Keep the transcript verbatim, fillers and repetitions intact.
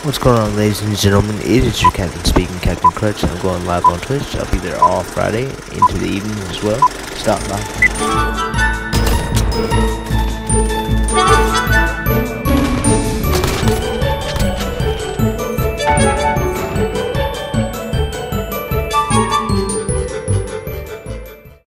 What's going on, ladies and gentlemen? It is your captain speaking, CptnCrutch, and I'm going live on Twitch. I'll be there all Friday into the evening as well. Stop by.